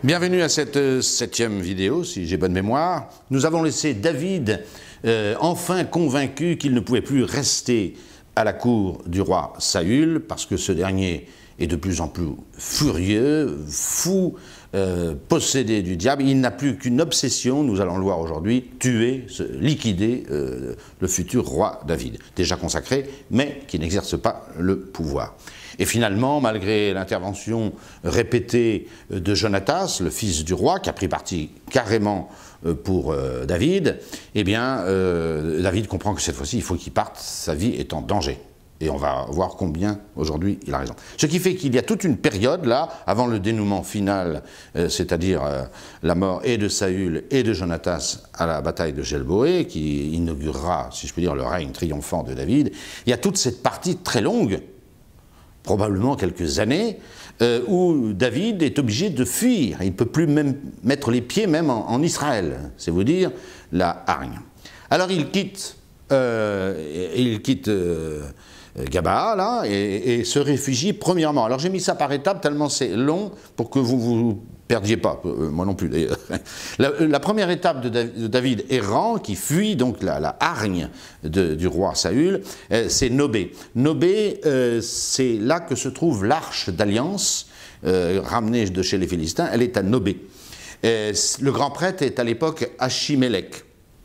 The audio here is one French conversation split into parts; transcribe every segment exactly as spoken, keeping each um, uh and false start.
Bienvenue à cette euh, septième vidéo, si j'ai bonne mémoire. Nous avons laissé David euh, enfin convaincu qu'il ne pouvait plus rester à la cour du roi Saül, parce que ce dernier est de plus en plus furieux, fou, euh, possédé du diable. Il n'a plus qu'une obsession, nous allons le voir aujourd'hui, tuer, liquider euh, le futur roi David, déjà consacré, mais qui n'exerce pas le pouvoir. Et finalement, malgré l'intervention répétée de Jonatas, le fils du roi, qui a pris parti carrément pour euh, David, eh bien, euh, David comprend que cette fois-ci, il faut qu'il parte, sa vie est en danger. Et on va voir combien, aujourd'hui, il a raison. Ce qui fait qu'il y a toute une période, là, avant le dénouement final, euh, c'est-à-dire euh, la mort et de Saül et de Jonatas à la bataille de Gelboé, qui inaugurera, si je peux dire, le règne triomphant de David, il y a toute cette partie très longue, probablement quelques années, euh, où David est obligé de fuir. Il ne peut plus même mettre les pieds même en, en Israël, c'est vous dire la hargne. Alors il quitte, euh, il quitte euh, Gabaa, là, et, et se réfugie premièrement. Alors j'ai mis ça par étapes, tellement c'est long, pour que vous vous perdiez pas, euh, moi non plus d'ailleurs. La, la première étape de David, de David errant, qui fuit donc la, la hargne de, du roi Saül, euh, c'est Nobé. Nobé, euh, c'est là que se trouve l'arche d'alliance, euh, ramenée de chez les Philistins, elle est à Nobé. Euh, le grand prêtre est à l'époque Achimélec.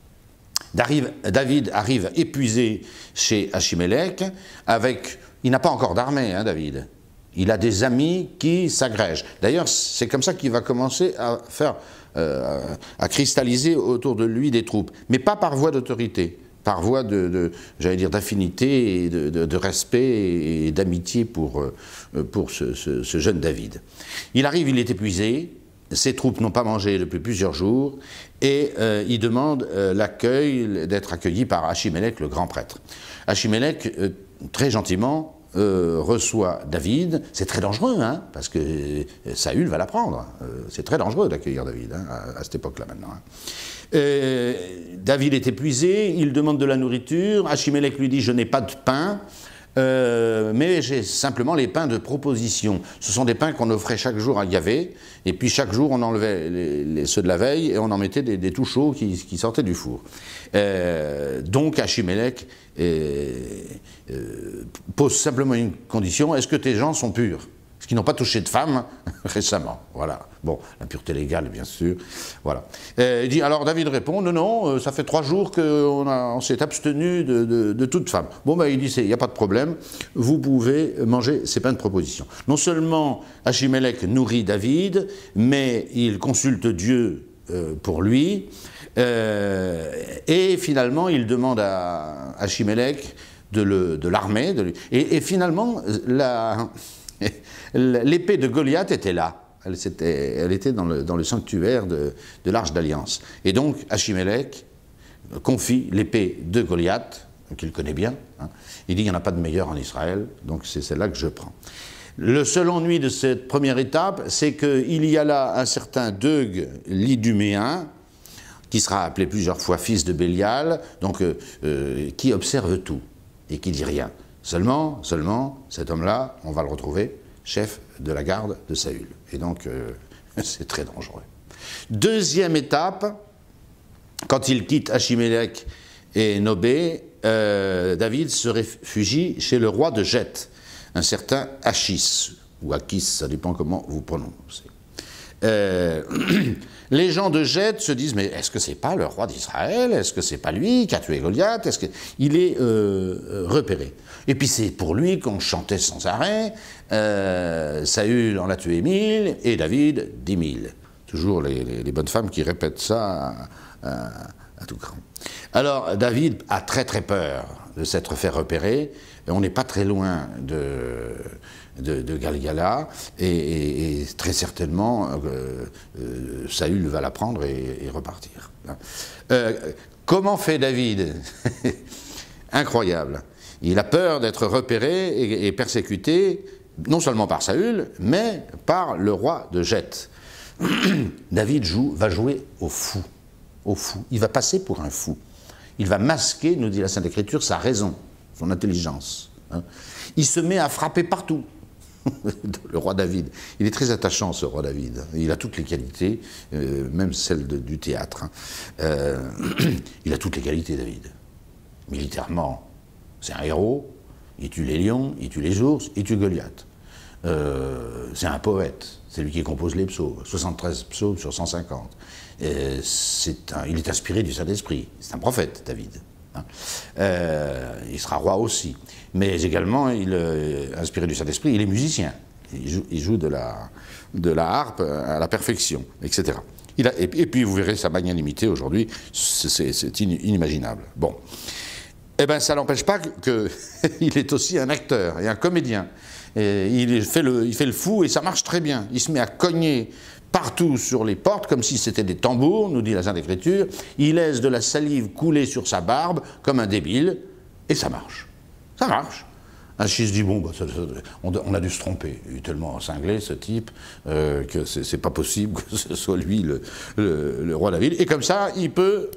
David arrive épuisé chez Achimélec, avec, il n'a pas encore d'armée, hein, David. Il a des amis qui s'agrègent. D'ailleurs, c'est comme ça qu'il va commencer à faire, euh, à cristalliser autour de lui des troupes, mais pas par voie d'autorité, par voie de, de j'allais dire, d'affinité et de, de, de respect et d'amitié pour, pour ce, ce, ce jeune David. Il arrive, il est épuisé. Ses troupes n'ont pas mangé depuis plusieurs jours et euh, il demande euh, l'accueil, d'être accueilli par Achimélec, le grand prêtre. Achimélec, euh, très gentiment, euh, reçoit David. C'est très dangereux, hein, parce que Saül va l'apprendre. Euh, c'est très dangereux d'accueillir David, hein, à, à cette époque-là maintenant. Hein. Euh, David est épuisé, il demande de la nourriture. Achimélec lui dit « je n'ai pas de pain ». Euh, mais j'ai simplement les pains de proposition. Ce sont des pains qu'on offrait chaque jour à Yahvé, et puis chaque jour on enlevait les, les, ceux de la veille et on en mettait des, des tout chauds qui, qui sortaient du four. Euh, donc Achimélec euh, euh, pose simplement une condition: est-ce que tes gens sont purs? Parce qu'ils n'ont pas touché de femme récemment. Voilà. Bon, la pureté légale, bien sûr. Voilà. Euh, il dit, alors David répond, non, non, euh, ça fait trois jours qu'on on s'est abstenu de, de, de toute femme. Bon, ben, il dit, il n'y a pas de problème, vous pouvez manger ces pains de proposition. Non seulement Achimélec nourrit David, mais il consulte Dieu euh, pour lui, euh, et finalement, il demande à Achimélec de l'armer, et, et finalement, la... l'épée de Goliath était là, elle, était, elle était dans le, dans le sanctuaire de, de l'Arche d'Alliance. Et donc Achimélec confie l'épée de Goliath, qu'il connaît bien, hein. Il dit il n'y en a pas de meilleur en Israël, donc c'est celle-là que je prends. Le seul ennui de cette première étape, c'est qu'il y a là un certain Deug l'Iduméen, qui sera appelé plusieurs fois fils de Bélial, donc euh, euh, qui observe tout et qui dit rien. Seulement, seulement, cet homme-là, on va le retrouver, chef de la garde de Saül. Et donc, euh, c'est très dangereux. Deuxième étape, quand il quitte Achimélec et Nobé, euh, David se réfugie chez le roi de Geth, un certain Achis, ou Achis, ça dépend comment vous prononcez. Euh, les gens de Geth se disent, mais est-ce que c'est pas le roi d'Israël? Est-ce que c'est pas lui qui a tué Goliath? Est-ce qu'il est euh, repéré? Et puis c'est pour lui qu'on chantait sans arrêt, euh, Saül en a tué mille et David dix mille. Toujours les, les, les bonnes femmes qui répètent ça à, à, à tout cran. Alors David a très très peur de s'être fait repérer, et on n'est pas très loin de... de, de Galgala, et, et, et très certainement euh, euh, Saül va la prendre et, et repartir. Euh, comment fait David? Incroyable. Il a peur d'être repéré et, et persécuté, non seulement par Saül, mais par le roi de Geth. David joue, va jouer au fou, au fou. Il va passer pour un fou. Il va masquer, nous dit la Sainte Écriture, sa raison, son intelligence. Hein. Il se met à frapper partout. le roi David. Il est très attachant, ce roi David. Il a toutes les qualités, euh, même celles de, du théâtre. Hein. Euh, il a toutes les qualités, David. Militairement, c'est un héros. Il tue les lions, il tue les ours, il tue Goliath. Euh, c'est un poète. C'est lui qui compose les psaumes. soixante-treize psaumes sur cent cinquante. Euh, c'est un, il est inspiré du Saint-Esprit. C'est un prophète, David. Hein. Euh, il sera roi aussi. Mais également, il, euh, inspiré du Saint-Esprit, il est musicien. Il joue, il joue de, la, de la harpe à la perfection, et cetera. Il a, et, et puis, vous verrez sa magnanimité aujourd'hui, c'est inimaginable. Bon. Eh bien, ça n'empêche pas qu'il est aussi un acteur et un comédien. Et il, fait le, il fait le fou et ça marche très bien. Il se met à cogner partout sur les portes, comme si c'était des tambours, nous dit la Sainte Écriture. Il laisse de la salive couler sur sa barbe, comme un débile, et ça marche. Ça marche. Achille se dit, bon, bah, ça, ça, on, on a dû se tromper. Il est tellement cinglé, ce type, euh, que c'est pas possible que ce soit lui le, le, le roi David. Et comme ça, il peut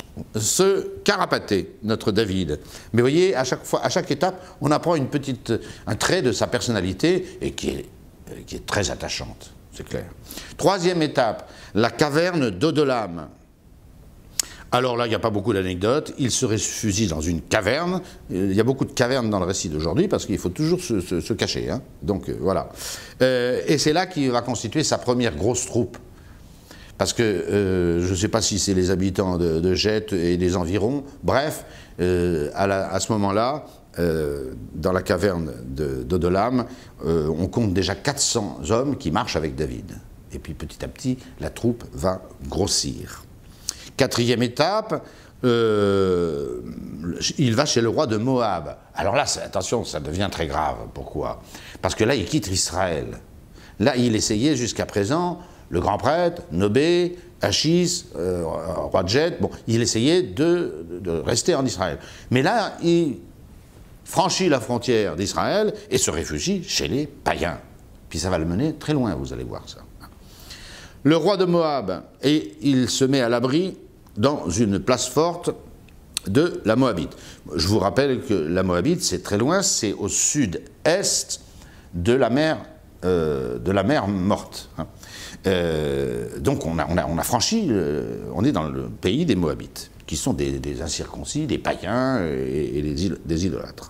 se carapater, notre David. Mais vous voyez, à chaque fois, à chaque étape, on apprend une petite, un trait de sa personnalité, et qui est, qui est très attachante. C'est clair. Troisième étape, la caverne d'Odolam. Alors là, il n'y a pas beaucoup d'anecdotes. Il se réfugie dans une caverne. Il y a beaucoup de cavernes dans le récit d'aujourd'hui parce qu'il faut toujours se, se, se cacher. Hein. Donc euh, voilà. Euh, et c'est là qu'il va constituer sa première grosse troupe. Parce que euh, je ne sais pas si c'est les habitants de, de Gête et des environs. Bref, euh, à, la, à ce moment-là, Euh, dans la caverne d'Odolam, euh, on compte déjà quatre cents hommes qui marchent avec David. Et puis petit à petit, la troupe va grossir. Quatrième étape, euh, il va chez le roi de Moab. Alors là, attention, ça devient très grave. Pourquoi? Parce que là, il quitte Israël. Là, il essayait jusqu'à présent, le grand prêtre, Nobé, Achis, euh, roi de Gête, bon, il essayait de, de rester en Israël. Mais là, il franchit la frontière d'Israël et se réfugie chez les païens. Puis ça va le mener très loin, vous allez voir ça. Le roi de Moab, et il se met à l'abri dans une place forte de la Moabite. Je vous rappelle que la Moabite, c'est très loin, c'est au sud-est de la mer, euh, de la mer morte. Hein. Euh, donc on a, on a, on a franchi, euh, on est dans le pays des Moabites, qui sont des, des incirconcis, des païens et, et des, des idolâtres.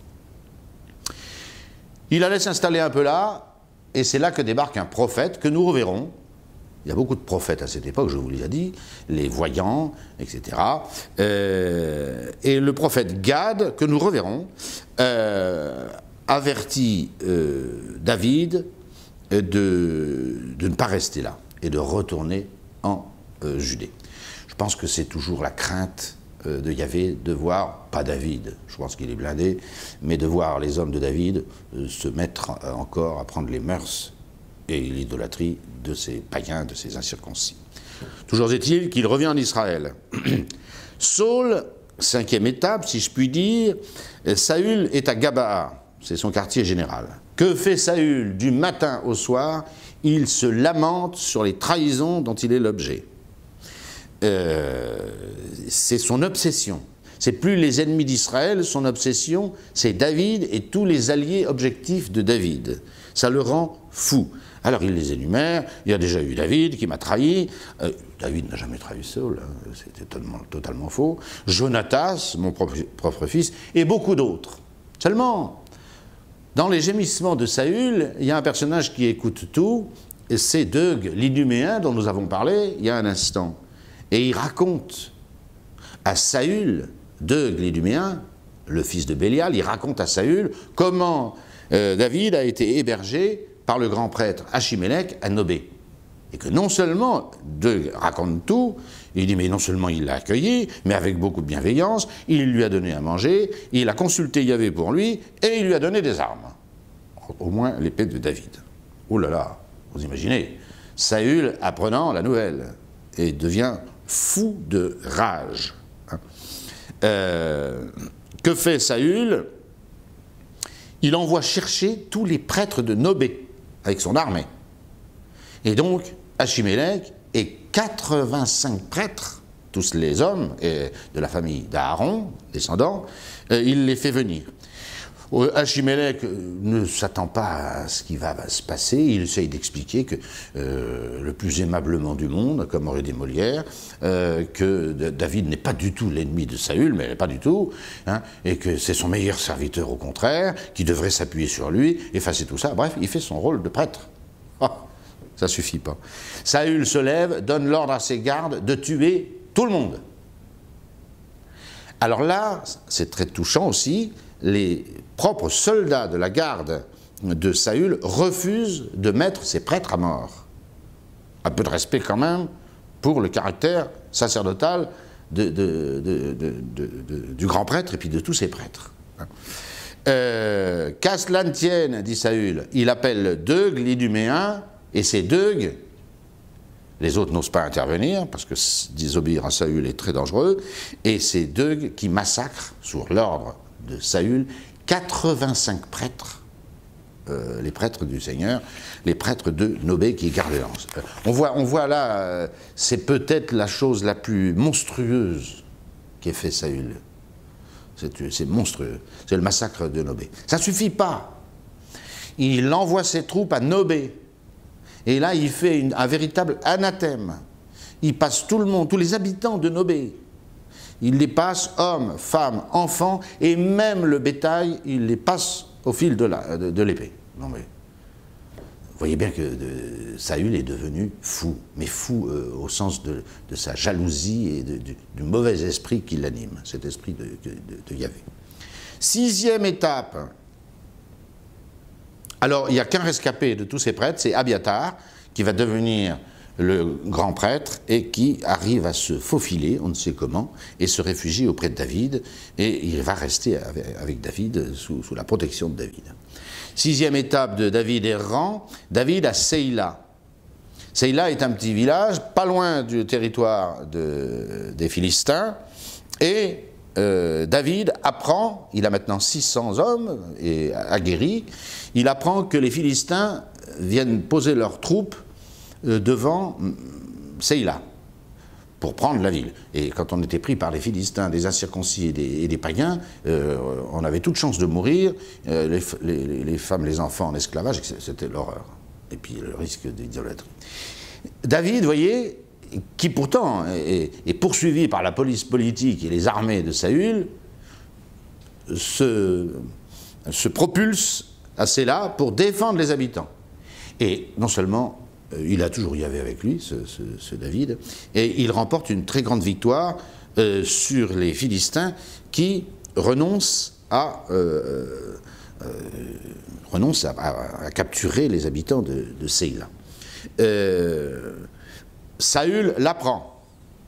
Il allait s'installer un peu là, et c'est là que débarque un prophète que nous reverrons. Il y a beaucoup de prophètes à cette époque, je vous l'ai dit, les voyants, et cetera. Euh, et le prophète Gad, que nous reverrons, euh, avertit euh, David de, de ne pas rester là et de retourner en euh, Judée. Je pense que c'est toujours la crainte euh, de Yahvé de voir, pas David, je pense qu'il est blindé, mais de voir les hommes de David euh, se mettre euh, encore à prendre les mœurs et l'idolâtrie de ces païens, de ces incirconcis. Toujours est-il qu'il revient en Israël. Saul, cinquième étape, si je puis dire, Saül est à Gabaa, c'est son quartier général. Que fait Saül du matin au soir? Il se lamente sur les trahisons dont il est l'objet. Euh, c'est son obsession. C'est plus les ennemis d'Israël, son obsession, c'est David et tous les alliés objectifs de David. Ça le rend fou. Alors il les énumère, il y a déjà eu David qui m'a trahi, euh, David n'a jamais trahi Saul, hein, c'était totalement, totalement faux, Jonatas, mon propre, propre fils, et beaucoup d'autres. Seulement, dans les gémissements de Saül, il y a un personnage qui écoute tout, et c'est Doeg, l'Iduméen, dont nous avons parlé il y a un instant. Et il raconte à Saül, Doeg, l'Iduméen, le fils de Bélial, il raconte à Saül comment euh, David a été hébergé par le grand prêtre Achimélec à Nobé. Et que non seulement Doeg raconte tout, il dit mais non seulement il l'a accueilli, mais avec beaucoup de bienveillance, il lui a donné à manger, il a consulté Yahvé pour lui, et il lui a donné des armes. Au moins l'épée de David. Oh là là, vous imaginez, Saül apprenant la nouvelle, et devient fou de rage. Euh, que fait Saül? Il envoie chercher tous les prêtres de Nobé, avec son armée. Et donc, Achimélec et quatre-vingt-cinq prêtres, tous les hommes et de la famille d'Aaron, descendants, euh, il les fait venir. Achimélec ne s'attend pas à ce qui va, va se passer, il essaye d'expliquer que euh, le plus aimablement du monde, comme aurait dit Molière, euh, que David n'est pas du tout l'ennemi de Saül, mais pas du tout, hein, et que c'est son meilleur serviteur au contraire, qui devrait s'appuyer sur lui, effacer tout ça. Bref, il fait son rôle de prêtre. Oh, ça suffit pas. Saül se lève, donne l'ordre à ses gardes de tuer tout le monde. Alors là, c'est très touchant aussi, les propres soldats de la garde de Saül refusent de mettre ses prêtres à mort. Un peu de respect quand même pour le caractère sacerdotal de, de, de, de, de, de, du grand prêtre et puis de tous ses prêtres. Euh, Qu'à cela ne tienne, dit Saül, il appelle Deugue, l'Iduméen, et ces Deugue, les autres n'osent pas intervenir, parce que désobéir à Saül est très dangereux, et c'est Deugue qui massacre, sous l'ordre de Saül, quatre-vingt-cinq prêtres, euh, les prêtres du Seigneur, les prêtres de Nobé qui gardent l'anse. Euh, on, voit, on voit là, euh, c'est peut-être la chose la plus monstrueuse qu'ait fait Saül. C'est monstrueux, c'est le massacre de Nobé. Ça ne suffit pas. Il envoie ses troupes à Nobé. Et là, il fait une, un véritable anathème. Il passe tout le monde, tous les habitants de Nobé. Il les passe, hommes, femmes, enfants, et même le bétail, il les passe au fil de l'épée. Non mais, vous voyez bien que de, Saül est devenu fou, mais fou euh, au sens de, de sa jalousie et de, de, du mauvais esprit qui l'anime, cet esprit de, de, de Yahvé. Sixième étape. Alors, il n'y a qu'un rescapé de tous ces prêtres, c'est Abiatar, qui va devenir le grand prêtre et qui arrive à se faufiler, on ne sait comment, et se réfugie auprès de David, et il va rester avec, avec David sous, sous la protection de David. Sixième étape de David errant, David à Seïla. Seïla est un petit village, pas loin du territoire de, des Philistins, et euh, David apprend, il a maintenant six cents hommes et aguerris, il apprend que les Philistins viennent poser leurs troupes devant Seïla, pour prendre la ville. Et quand on était pris par les Philistins, des incirconcis et des, et des païens, euh, on avait toute chance de mourir, euh, les, les, les femmes, les enfants en esclavage, c'était l'horreur. Et puis le risque d'idolâtrie. David, vous voyez, qui pourtant est, est poursuivi par la police politique et les armées de Saül, se, se propulse à Séla pour défendre les habitants. Et non seulement il a toujours Yahvé avec lui, ce, ce, ce David, et il remporte une très grande victoire euh, sur les Philistins qui renoncent à, euh, euh, renoncent à, à, à capturer les habitants de, de Seïla. Euh, Saül l'apprend.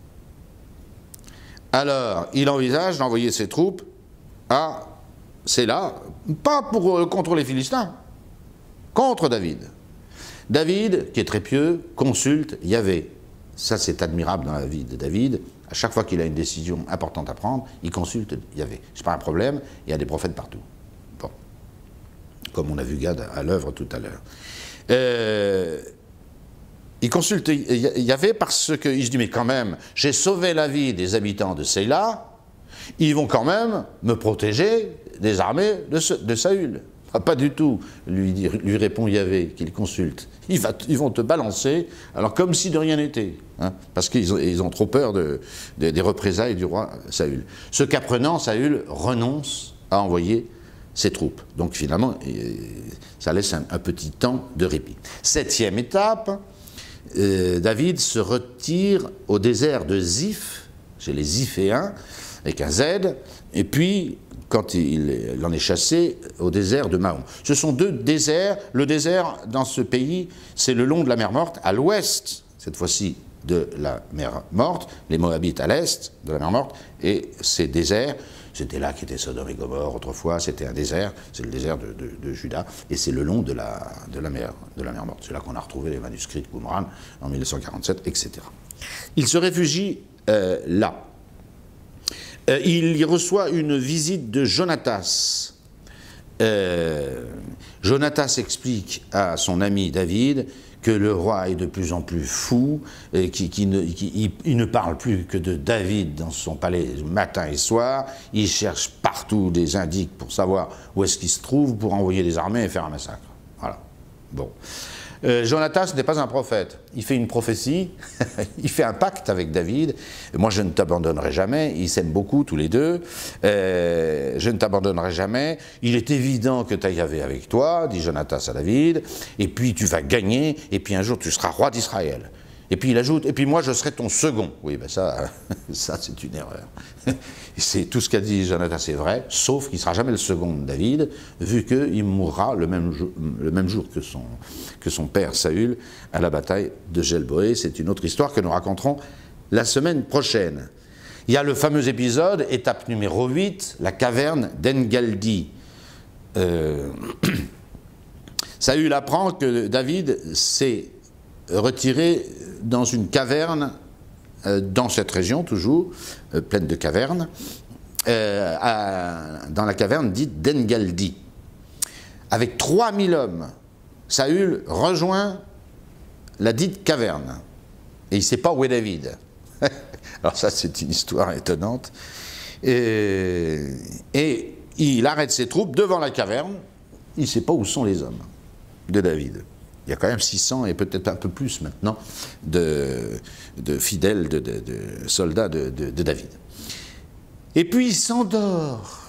Alors, il envisage d'envoyer ses troupes à Séla, pas pour, contre les Philistins, contre David. David, qui est très pieux, consulte Yahvé. Ça, c'est admirable dans la vie de David. À chaque fois qu'il a une décision importante à prendre, il consulte Yahvé. C'est pas un problème, il y a des prophètes partout. Bon. Comme on a vu Gad à l'œuvre tout à l'heure. Euh, il consulte Yahvé parce qu'il se dit, mais quand même, j'ai sauvé la vie des habitants de Seïla, ils vont quand même me protéger des armées de, de Saül. Ah, pas du tout, lui, dit, lui répond Yahvé, qu'il consulte. Ils, va, ils vont te balancer, alors comme si de rien n'était, hein, parce qu'ils ont, ils ont trop peur de, de, des représailles du roi Saül. Ce qu'apprenant, Saül renonce à envoyer ses troupes. Donc finalement, ça laisse un, un petit temps de répit. Septième étape, euh, David se retire au désert de Ziph, chez les Ziphéens, avec un Z, et puis quand il, il en est chassé au désert de Mahon. Ce sont deux déserts. Le désert dans ce pays, c'est le long de la mer Morte, à l'ouest, cette fois-ci, de la mer Morte, les Moabites à l'est de la mer Morte, et ces déserts, c'était là qu'était Sodome et Gomorrhe autrefois, c'était un désert, c'est le désert de, de, de Juda, et c'est le long de la, de la mer, de la mer Morte. C'est là qu'on a retrouvé les manuscrits de Qumran en mille neuf cent quarante-sept, et cetera. Il se réfugie euh, là. Il y reçoit une visite de Jonatas. Euh, Jonatas explique à son ami David que le roi est de plus en plus fou, et qu'il qui ne, qui, il, il ne parle plus que de David dans son palais matin et soir, il cherche partout des indices pour savoir où est-ce qu'il se trouve, pour envoyer des armées et faire un massacre. Voilà. Bon. Euh, Jonatas n'est pas un prophète, il fait une prophétie, il fait un pacte avec David, moi je ne t'abandonnerai jamais, ils s'aiment beaucoup tous les deux, euh, je ne t'abandonnerai jamais, il est évident que tu as Yahvé avec toi, dit Jonatas à David, et puis tu vas gagner, et puis un jour tu seras roi d'Israël. Et puis il ajoute, et puis moi je serai ton second. Oui, ben ça, ça c'est une erreur. C'est tout ce qu'a dit Jonatas, c'est vrai, sauf qu'il ne sera jamais le second de David, vu qu'il mourra le même jour, le même jour que, son, que son père Saül à la bataille de Gelboé. C'est une autre histoire que nous raconterons la semaine prochaine. Il y a le fameux épisode, étape numéro huit, la caverne d'Engaldi. Euh, Saül apprend que David s'est retiré dans une caverne, euh, dans cette région toujours, euh, pleine de cavernes, euh, à, dans la caverne dite d'Engaldi. Avec trois mille hommes, Saül rejoint la dite caverne. Et il ne sait pas où est David. Alors ça, c'est une histoire étonnante. Et, et il arrête ses troupes devant la caverne. Il ne sait pas où sont les hommes de David. Il y a quand même six cents et peut-être un peu plus maintenant de, de fidèles, de, de, de soldats de, de, de David. Et puis il s'endort.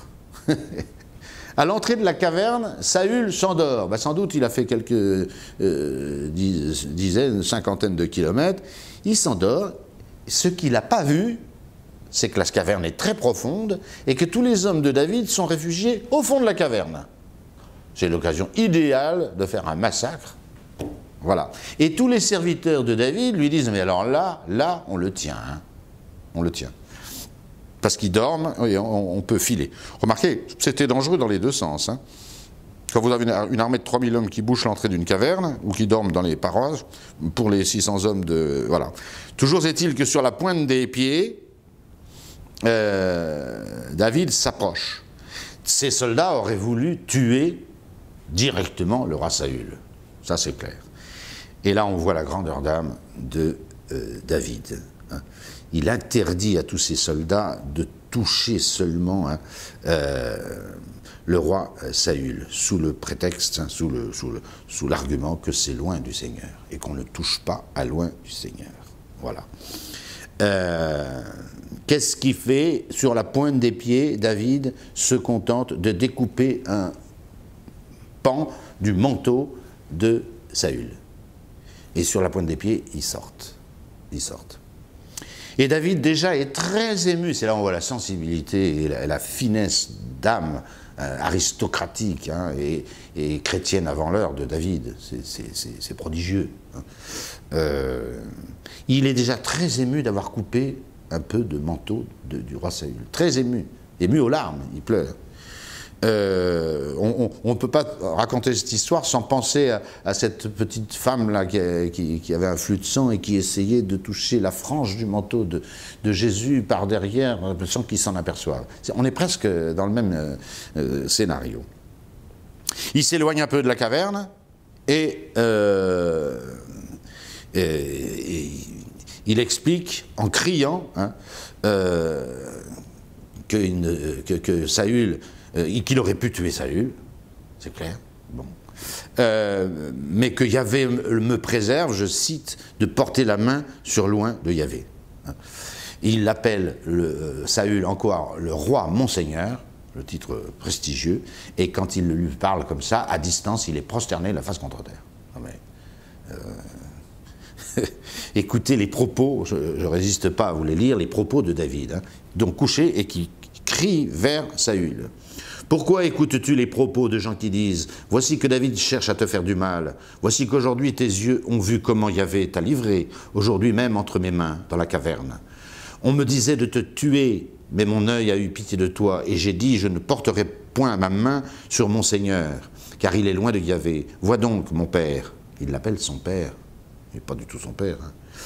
À l'entrée de la caverne, Saül s'endort. Ben, sans doute il a fait quelques euh, dizaines, cinquantaines de kilomètres. Il s'endort. Ce qu'il n'a pas vu, c'est que la caverne est très profonde et que tous les hommes de David sont réfugiés au fond de la caverne. C'est l'occasion idéale de faire un massacre. Voilà. Et tous les serviteurs de David lui disent, mais alors là, là, on le tient. Hein. On le tient. Parce qu'ils dorment et on, on peut filer. Remarquez, c'était dangereux dans les deux sens. Hein. Quand vous avez une, une armée de trois mille hommes qui bouchent l'entrée d'une caverne, ou qui dorment dans les parois, pour les six cents hommes de... Voilà. Toujours est-il que sur la pointe des pieds, euh, David s'approche. Ces soldats auraient voulu tuer directement le roi Saül. Ça, c'est clair. Et là, on voit la grandeur d'âme de euh, David. Hein. Il interdit à tous ses soldats de toucher seulement hein, euh, le roi euh, Saül, sous le prétexte, hein, sous le, sous le, sous l'argument que c'est loin du Seigneur, et qu'on ne touche pas à loin du Seigneur. Voilà. Euh, Qu'est-ce qu'il fait? Sur la pointe des pieds, David se contente de découper un pan du manteau de Saül. Et sur la pointe des pieds, ils sortent. Ils sortent. Et David déjà est très ému. C'est là où on voit la sensibilité et la, la finesse d'âme euh, aristocratique hein, et, et chrétienne avant l'heure de David. C'est prodigieux. Hein. Euh, il est déjà très ému d'avoir coupé un peu de manteau de, du roi Saül. Très ému. Ému aux larmes. Il pleure. Euh, on ne peut pas raconter cette histoire sans penser à, à cette petite femme-là qui, qui, qui avait un flux de sang et qui essayait de toucher la frange du manteau de, de Jésus par derrière sans qu'il s'en aperçoive. On est presque dans le même euh, euh, scénario. Il s'éloigne un peu de la caverne et, euh, et, et il explique en criant hein, euh, que, une, que, que Saül Euh, qu'il aurait pu tuer Saül, c'est clair, bon. Euh, mais que Yahvé me préserve, je cite, de porter la main sur loin de Yahvé. Il l'appelle euh, Saül encore le roi Monseigneur, le titre prestigieux, et quand il lui parle comme ça, à distance, il est prosterné la face contre terre. Non mais, euh, écoutez les propos, je ne résiste pas à vous les lire, les propos de David, hein, donc couché et qui crie vers Saül. Pourquoi écoutes-tu les propos de gens qui disent « Voici que David cherche à te faire du mal. Voici qu'aujourd'hui tes yeux ont vu comment Yahvé t'a livré, aujourd'hui même entre mes mains, dans la caverne. On me disait de te tuer, mais mon œil a eu pitié de toi, et j'ai dit, je ne porterai point ma main sur mon Seigneur, car il est loin de Yahvé. Vois donc, mon père. » Il l'appelle son père, mais pas du tout son père. Hein.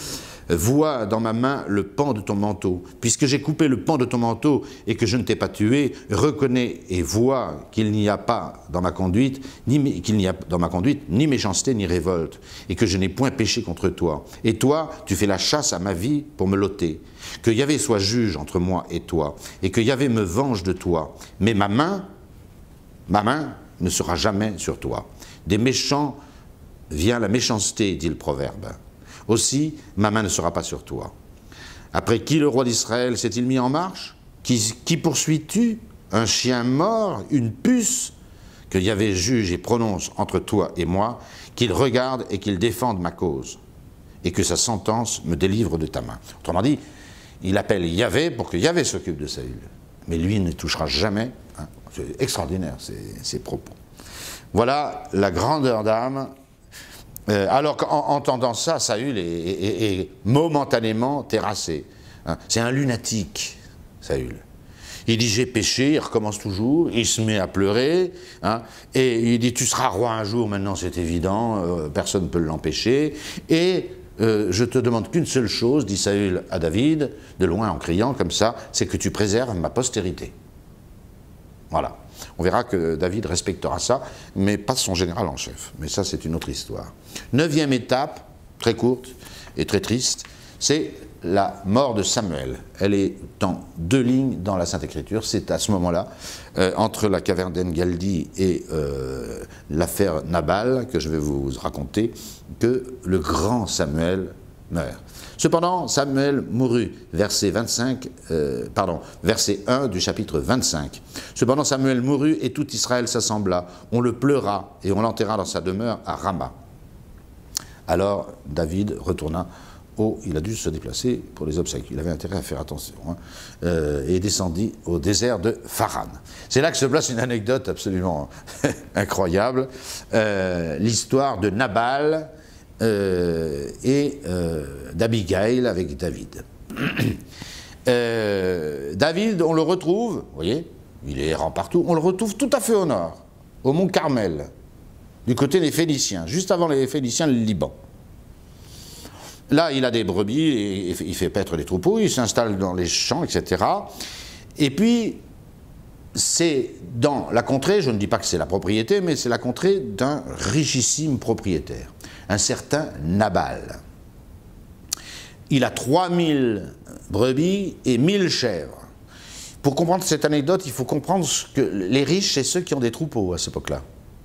vois dans ma main le pan de ton manteau. Puisque j'ai coupé le pan de ton manteau et que je ne t'ai pas tué, reconnais et vois qu'il n'y a pas dans ma conduite, ni qu'il n'y a dans ma conduite ni méchanceté ni révolte, et que je n'ai point péché contre toi. Et toi, tu fais la chasse à ma vie pour me l'ôter. Que Yahvé soit juge entre moi et toi, et que Yahvé me venge de toi. Mais ma main, ma main ne sera jamais sur toi. Des méchants vient la méchanceté, dit le proverbe. Aussi, ma main ne sera pas sur toi. Après qui le roi d'Israël s'est-il mis en marche? Qui, qui poursuis-tu? Un chien mort? Une puce? Que Yahvé juge et prononce entre toi et moi, qu'il regarde et qu'il défende ma cause, et que sa sentence me délivre de ta main. Autrement dit, il appelle Yahvé pour que Yahvé s'occupe de Saül. Mais lui ne touchera jamais. Hein. C'est extraordinaire, ces, ces propos. Voilà la grandeur d'âme. Euh, alors qu'en entendant ça, Saül est, est, est momentanément terrassé. Hein. C'est un lunatique, Saül. Il dit j'ai péché, il recommence toujours, il se met à pleurer, hein, et il dit tu seras roi un jour, maintenant c'est évident, euh, personne ne peut l'empêcher, et euh, je te demande qu'une seule chose, dit Saül à David, de loin en criant comme ça, c'est que tu préserves ma postérité. Voilà. On verra que David respectera ça, mais pas son général en chef. Mais ça, c'est une autre histoire. Neuvième étape, très courte et très triste, c'est la mort de Samuel. Elle est en deux lignes dans la Sainte Écriture. C'est à ce moment-là, euh, entre la caverne d'En-Galdi et euh, l'affaire Nabal, que je vais vous raconter, que le grand Samuel meurt. Cependant, Samuel mourut, verset vingt-cinq, euh, pardon, verset un du chapitre vingt-cinq. Cependant, Samuel mourut et tout Israël s'assembla. On le pleura et on l'enterra dans sa demeure à Rama. Alors, David retourna au... Il a dû se déplacer pour les obsèques. Il avait intérêt à faire attention. Hein, euh, et descendit au désert de Pharan. C'est là que se place une anecdote absolument incroyable. Euh, L'histoire de Nabal... Euh, et euh, d'Abigail avec David. euh, David, on le retrouve, vous voyez, il est errant partout, on le retrouve tout à fait au nord, au mont Carmel, du côté des Phéniciens, juste avant les Phéniciens, le Liban. Là, il a des brebis, et il fait paître les troupeaux, il s'installe dans les champs, et cetera. Et puis, c'est dans la contrée, je ne dis pas que c'est la propriété, mais c'est la contrée d'un richissime propriétaire, un certain Nabal. Il a trois mille brebis et mille chèvres. Pour comprendre cette anecdote, il faut comprendre que les riches, c'est ceux qui ont des troupeaux à cette époque-là.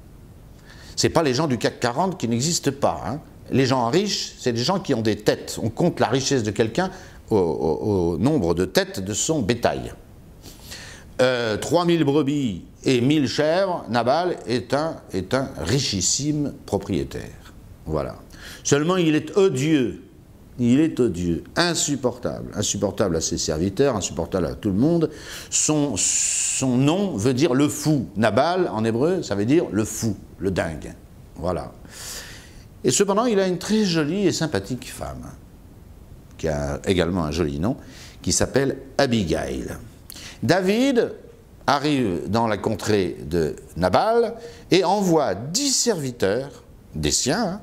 Ce n'est pas les gens du CAC quarante qui n'existent pas. Hein. Les gens riches, c'est des gens qui ont des têtes. On compte la richesse de quelqu'un au, au, au nombre de têtes de son bétail. Euh, trois mille brebis et mille chèvres, Nabal est un, est un richissime propriétaire. Voilà. Seulement, il est odieux. Il est odieux, insupportable. Insupportable à ses serviteurs, insupportable à tout le monde. Son, son nom veut dire le fou. Nabal, en hébreu, ça veut dire le fou, le dingue. Voilà. Et cependant, il a une très jolie et sympathique femme, qui a également un joli nom, qui s'appelle Abigail. David arrive dans la contrée de Nabal et envoie dix serviteurs, des siens, hein,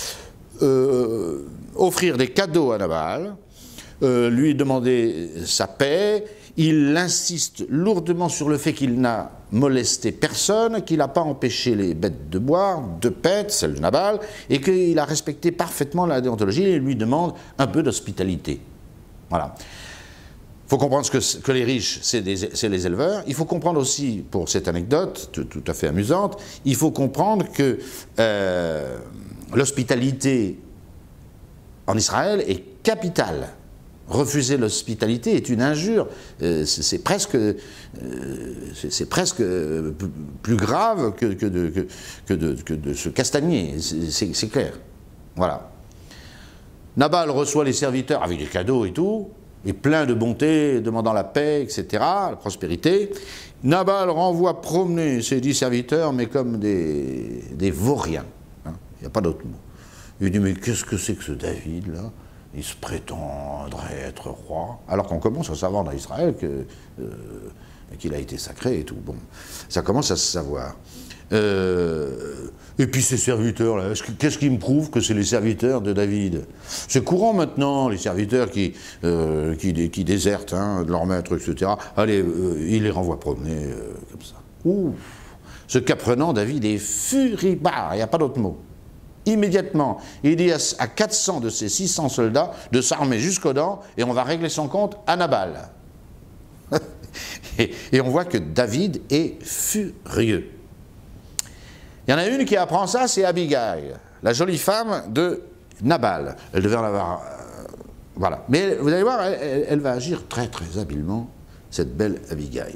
euh, offrir des cadeaux à Nabal, euh, lui demander sa paix. Il insiste lourdement sur le fait qu'il n'a molesté personne, qu'il n'a pas empêché les bêtes de boire, de paître, celle de Nabal, et qu'il a respecté parfaitement la déontologie et lui demande un peu d'hospitalité. Voilà. Il faut comprendre que, que les riches, c'est les éleveurs. Il faut comprendre aussi, pour cette anecdote, tout, tout à fait amusante, il faut comprendre que euh, l'hospitalité en Israël est capitale. Refuser l'hospitalité est une injure. Euh, c'est presque, euh, c'est presque plus grave que, que, de, que, que, de, que de se castagner. C'est clair. Voilà. Nabal reçoit les serviteurs avec des cadeaux et tout, et plein de bonté, demandant la paix, et cetera, la prospérité. Nabal renvoie promener ses dix serviteurs, mais comme des, des vauriens. Hein, il n'y a pas d'autre mot. Il dit, mais qu'est-ce que c'est que ce David, là? Il se prétendrait être roi, alors qu'on commence à savoir dans Israël que euh, qu'il a été sacré et tout. Bon, ça commence à se savoir. Euh, et puis ces serviteurs, là, qu'est-ce qui me prouve que c'est les serviteurs de David? C'est courant maintenant, les serviteurs qui, euh, qui, qui désertent hein, de leur maître, et cetera. Allez, euh, il les renvoie promener, euh, comme ça. Ouh. Ce qu'apprenant, David est furibard, il n'y a pas d'autre mot. Immédiatement, il dit à quatre cents de ses six cents soldats de s'armer jusqu'aux dents et on va régler son compte à Nabal. et, et on voit que David est furieux. Il y en a une qui apprend ça, c'est Abigail, la jolie femme de Nabal. Elle devait en avoir... Euh, voilà. Mais vous allez voir, elle, elle va agir très très habilement, cette belle Abigail.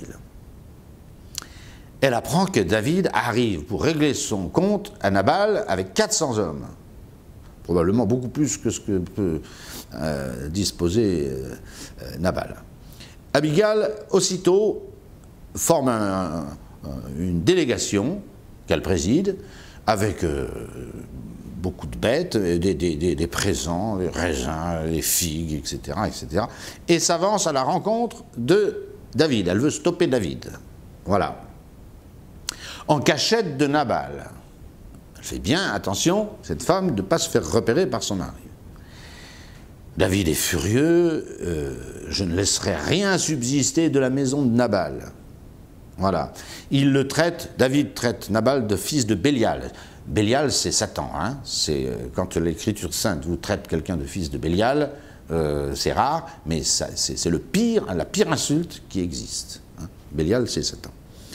Elle apprend que David arrive pour régler son compte à Nabal avec quatre cents hommes. Probablement beaucoup plus que ce que peut euh, disposer euh, Nabal. Abigail, aussitôt, forme un, un, une délégation qu'elle préside, avec euh, beaucoup de bêtes, des, des, des, des présents, des raisins, des figues, et cetera, et cetera, et s'avance à la rencontre de David. Elle veut stopper David. Voilà. En cachette de Nabal. Elle fait bien attention, cette femme, de ne pas se faire repérer par son mari. David est furieux, euh, je ne laisserai rien subsister de la maison de Nabal. Voilà. Il le traite, David traite Nabal de fils de Bélial. Bélial, c'est Satan. Hein. C'est, euh, quand l'Écriture sainte vous traite quelqu'un de fils de Bélial, euh, c'est rare, mais c'est le pire, la pire insulte qui existe. Hein. Bélial, c'est Satan.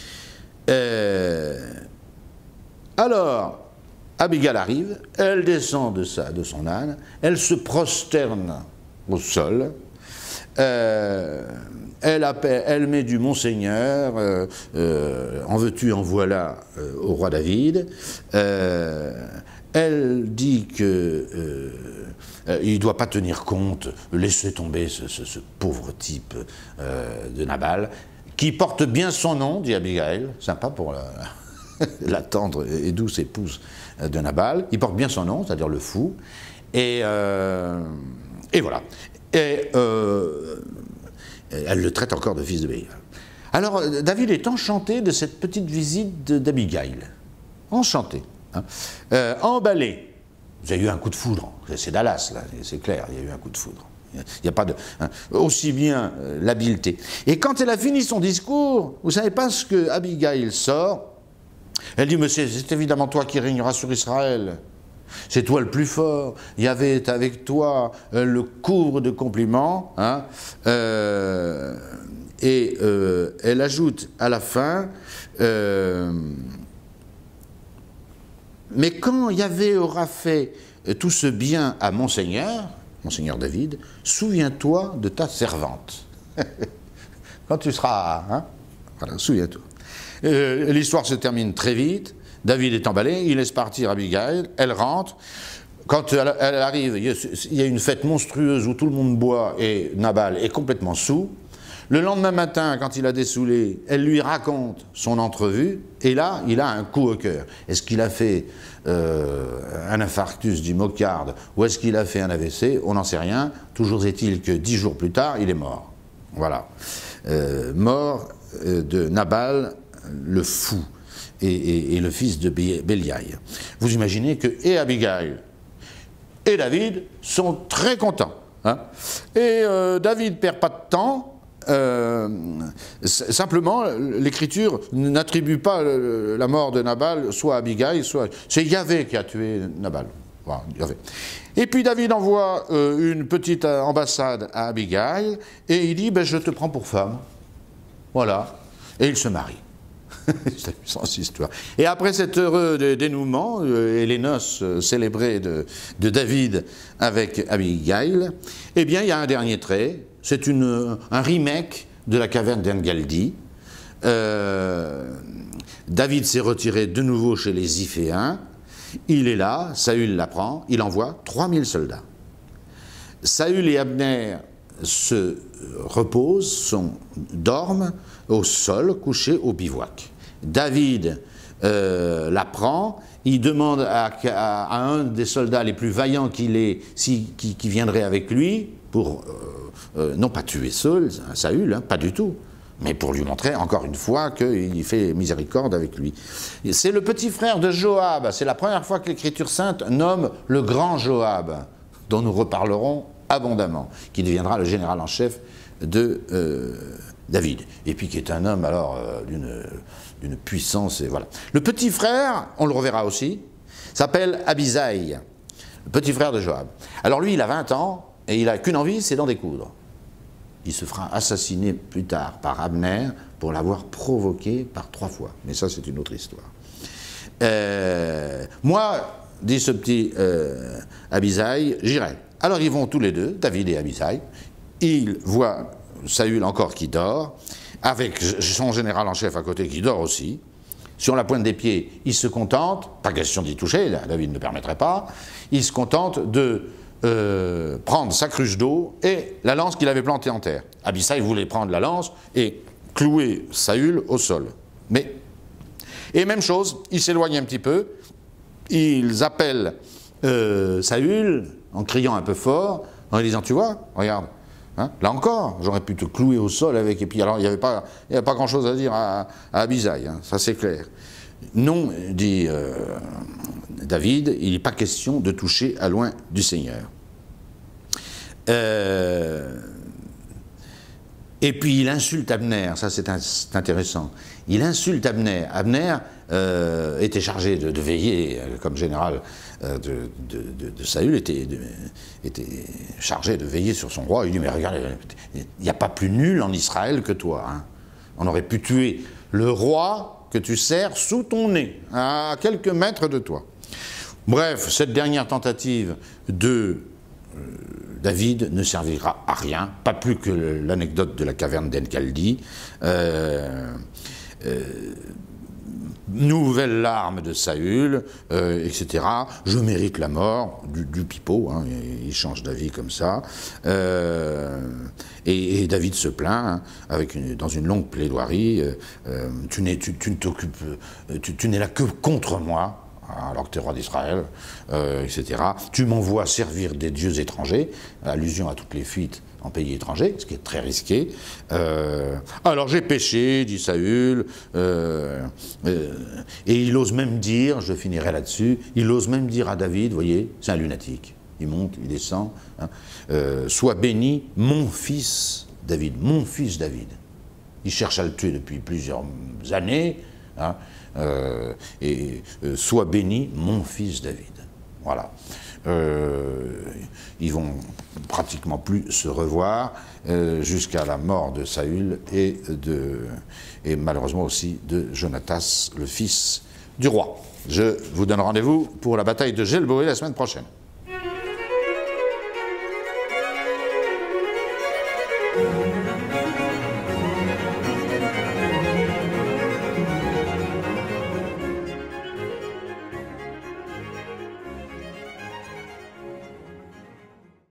Euh, alors, Abigail arrive, elle descend de, sa, de son âne, elle se prosterne au sol, euh, elle, appelle, elle met du Monseigneur, euh, euh, en veux-tu, en voilà, euh, au roi David, euh, elle dit que euh, euh, il ne doit pas tenir compte, laisser tomber ce, ce, ce pauvre type euh, de Nabal, qui porte bien son nom, dit Abigail, sympa pour la, la tendre et douce épouse de Nabal, il porte bien son nom, c'est-à-dire le fou, et, euh, et voilà. Et euh, elle le traite encore de fils de Bélial. Alors David est enchanté de cette petite visite d'Abigail, enchanté, hein. euh, emballé. Vous avez eu un coup de foudre, c'est Dallas là, c'est clair, il y a eu un coup de foudre. Il n'y a pas de... Hein, aussi bien euh, l'habileté. Et quand elle a fini son discours, vous ne savez pas ce que Abigail sort. Elle dit, mais c'est évidemment toi qui régneras sur Israël. C'est toi le plus fort. Il y avait avec toi euh, le couvre de compliments. Hein, euh, et euh, elle ajoute à la fin, euh, mais quand Yahvé aura fait tout ce bien à mon Seigneur, Monseigneur David, souviens-toi de ta servante. Quand tu seras... Hein, voilà, souviens-toi. Euh, L'histoire se termine très vite. David est emballé, il laisse partir Abigail, elle rentre. Quand elle, elle arrive, il y a une fête monstrueuse où tout le monde boit et Nabal est complètement saoul. Le lendemain matin, quand il a dessoulé, elle lui raconte son entrevue, et là, il a un coup au cœur. Est-ce qu'il a fait euh, un infarctus du myocarde, ou est-ce qu'il a fait un A V C? On n'en sait rien. Toujours est-il que dix jours plus tard, il est mort. Voilà. Euh, mort euh, de Nabal, le fou, et, et, et le fils de Bélial. Vous imaginez que et Abigail et David sont très contents. Hein, et euh, David ne perd pas de temps. Euh, simplement, l'Écriture n'attribue pas le, la mort de Nabal soit à Abigail, soit... C'est Yahvé qui a tué Nabal. Voilà, Yahvé. Et puis David envoie euh, une petite ambassade à Abigail, et il dit, ben, je te prends pour femme. Voilà. Et il se marie. C'est amusant cette histoire. Et après cet heureux dénouement, euh, et les noces euh, célébrées de, de David avec Abigail, eh bien, il y a un dernier trait. C'est un remake de la caverne d'En-Galdi. Euh, David s'est retiré de nouveau chez les Iphéens. Il est là, Saül l'apprend, il envoie trois mille soldats. Saül et Abner se reposent, sont, dorment au sol, couchés au bivouac. David euh, l'apprend, il demande à, à, à un des soldats les plus vaillants qu'il ait, si, qui, qui viendrait avec lui, pour... Euh, Euh, non pas tuer Saül, Saül hein, pas du tout, mais pour lui montrer encore une fois qu'il fait miséricorde avec lui. C'est le petit frère de Joab, c'est la première fois que l'Écriture sainte nomme le grand Joab, dont nous reparlerons abondamment, qui deviendra le général en chef de euh, David, et puis qui est un homme alors euh, d'une puissance, et voilà. Le petit frère, on le reverra aussi, s'appelle Abisai, le petit frère de Joab. Alors lui, il a vingt ans, et il n'a qu'une envie, c'est d'en découdre. Il se fera assassiner plus tard par Abner pour l'avoir provoqué par trois fois. Mais ça, c'est une autre histoire. Euh, moi, dit ce petit euh, Abisai, j'irai. Alors ils vont tous les deux, David et Abisai. Ils voient Saül encore qui dort, avec son général en chef à côté qui dort aussi. Sur la pointe des pieds, il se contente, pas question d'y toucher, David ne permettrait pas, il se contente de Euh, prendre sa cruche d'eau et la lance qu'il avait plantée en terre. Abisai voulait prendre la lance et clouer Saül au sol. Mais, et même chose, ils s'éloignent un petit peu, ils appellent euh, Saül en criant un peu fort, en lui disant, tu vois, regarde, hein, là encore, j'aurais pu te clouer au sol avec, et puis alors il n'y avait pas, il n'y avait pas grand chose à dire à, à Abisai, hein, ça c'est clair. Non, dit euh, David, il n'est pas question de toucher à loin du Seigneur. Euh, et puis il insulte Abner, ça c'est intéressant. Il insulte Abner. Abner euh, était chargé de, de veiller, comme général euh, de, de, de, de Saül, était, de, était chargé de veiller sur son roi. Il dit, mais regarde, il n'y a pas plus nul en Israël que toi. Hein. On aurait pu tuer le roi que tu sers sous ton nez, à quelques mètres de toi. Bref, cette dernière tentative de euh, David ne servira à rien, pas plus que l'anecdote de la caverne d'En-Caldi. Euh, euh, nouvelle larme de Saül, euh, et cetera. Je mérite la mort du, du pipeau, hein, il change d'avis comme ça. Euh, et, et David se plaint, hein, avec une, dans une longue plaidoirie, euh, euh, tu n'es tu, tu ne t'occupes, tu, tu n'es là que contre moi, alors que tu es roi d'Israël, euh, et cetera. Tu m'envoies servir des dieux étrangers, allusion à toutes les fuites en pays étranger, ce qui est très risqué. Euh, alors j'ai péché, dit Saül, euh, euh, et il ose même dire, je finirai là-dessus, il ose même dire à David, vous voyez, c'est un lunatique, il monte, il descend, hein, euh, sois béni mon fils David, mon fils David. Il cherche à le tuer depuis plusieurs années, hein, euh, et euh, sois béni mon fils David. Voilà. Euh, ils vont pratiquement plus se revoir euh, jusqu'à la mort de Saül et, de, et malheureusement aussi de Jonatas, le fils du roi. Je vous donne rendez-vous pour la bataille de Gilboé la semaine prochaine.